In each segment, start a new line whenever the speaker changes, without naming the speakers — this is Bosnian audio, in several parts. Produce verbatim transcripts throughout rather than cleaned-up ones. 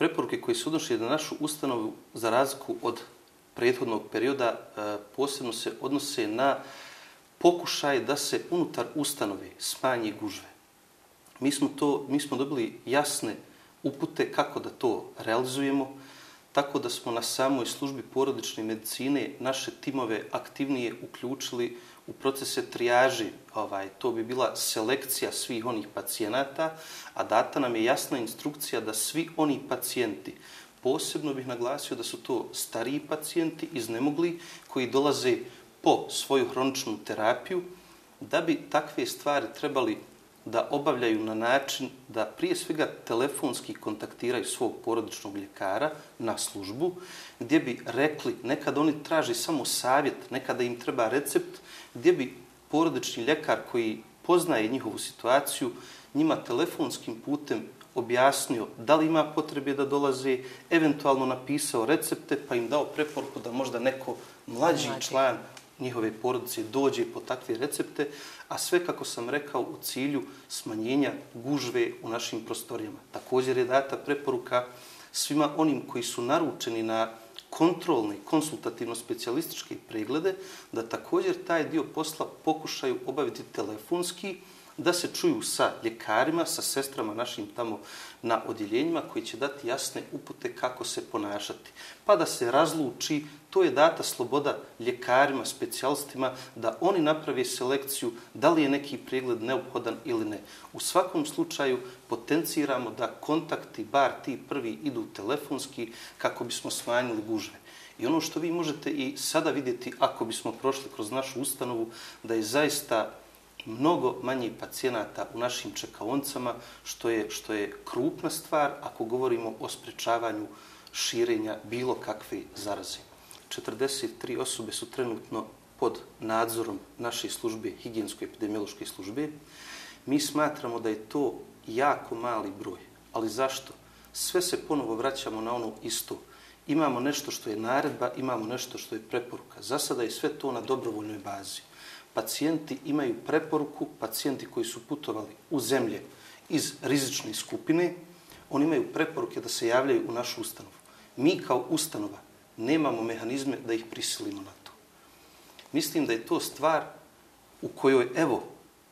preporuke koje se odnose na našu ustanovu za razliku od prethodnog perioda posebno se odnose na pokušaj da se unutar ustanove smanje gužve. Mi smo, to, mi smo dobili jasne upute kako da to realizujemo, tako da smo na samoj službi porodične medicine naše timove aktivnije uključili u procese trijaži. Ovaj, to bi bila selekcija svih onih pacijenata, a data nam je jasna instrukcija da svi oni pacijenti, posebno bih naglasio da su to stariji pacijenti, iznemogli, koji dolaze po svoju hroničnu terapiju, da bi takve stvari trebali da obavljaju na način da prije svega telefonski kontaktiraju svog porodičnog ljekara na službu, gdje bi rekli, nekada oni traže samo savjet, nekada im treba recept, gdje bi porodični ljekar koji poznaje njihovu situaciju, njima telefonskim putem objasnio da li ima potrebe da dolaze, eventualno napisao recepte pa im dao preporuku da možda neko mlađi član njihove porodice dođe po takve recepte, a sve, kako sam rekao, u cilju smanjenja gužve u našim prostorijama. Također je data preporuka svima onim koji su naručeni na kontrolne, konsultativno-specijalističke preglede, da također taj dio posla pokušaju obaviti telefonski, da se čuju sa ljekarima, sa sestrama našim tamo na odjeljenjima koji će dati jasne upute kako se ponašati. Pa da se razluči, to je data sloboda ljekarima, specijalistima, da oni naprave selekciju da li je neki pregled neophodan ili ne. U svakom slučaju potenciramo da kontakti, bar ti prvi, idu telefonski kako bismo smanjili gužve. I ono što vi možete i sada vidjeti ako bismo prošli kroz našu ustanovu, da je zaista mnogo manje pacijenata u našim čekaonicama, što je, što je krupna stvar ako govorimo o sprečavanju širenja bilo kakve zaraze. četrdeset tri osobe su trenutno pod nadzorom naše službe, higijensko-epidemiološke službe. Mi smatramo da je to jako mali broj. Ali zašto? Sve se ponovo vraćamo na ono isto. Imamo nešto što je naredba, imamo nešto što je preporuka. Za sada je sve to na dobrovoljnoj bazi. Pacijenti imaju preporuku, pacijenti koji su putovali u zemlje iz rizične skupine, oni imaju preporuke da se javljaju u našu ustanovu. Mi kao ustanova nemamo mehanizme da ih prisilimo na to. Mislim da je to stvar u kojoj, evo,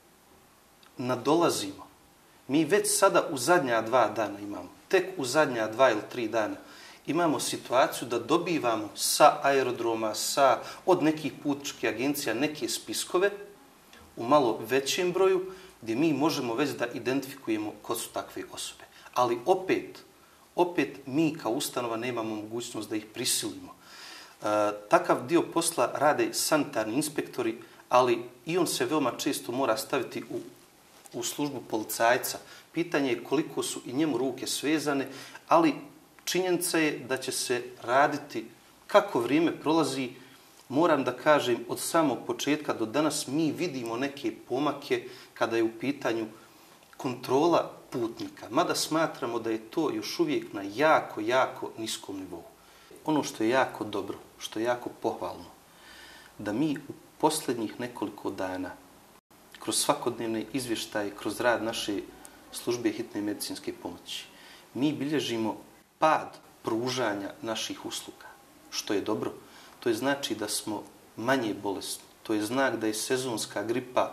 nadolazimo. Mi već sada u zadnja dva dana imamo, tek u zadnja dva ili tri dana, imamo situaciju da dobivamo sa aerodroma, sa, od nekih putničkih agencija neke spiskove u malo većem broju gdje mi možemo već da identifikujemo ko su takve osobe. Ali opet, opet mi kao ustanova nemamo mogućnost da ih prisilimo. E, takav dio posla rade sanitarni inspektori, ali i on se veoma često mora staviti u, u službu policajca. Pitanje je koliko su i njemu ruke svezane, ali činjenica je da će se raditi kako vrijeme prolazi. Moram da kažem, od samog početka do danas mi vidimo neke pomake kada je u pitanju kontrola putnika, mada smatramo da je to još uvijek na jako, jako niskom nivou. Ono što je jako dobro, što je jako pohvalno, da mi u posljednjih nekoliko dana, kroz svakodnevne izvještaje, kroz rad naše službe hitne medicinske pomoći, mi bilježimo pad pružanja naših usluga, što je dobro. To je znači da smo manje bolesni. To je znak da je sezonska gripa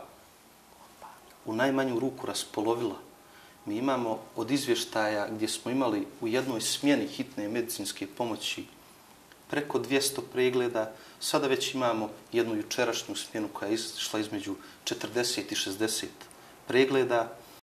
u najmanju ruku raspolovila. Mi imamo od izvještaja gdje smo imali u jednoj smjeni hitne medicinske pomoći preko dvjesto pregleda, sada već imamo jednu jučerašnju smjenu koja je išla između četrdeset i šezdeset pregleda.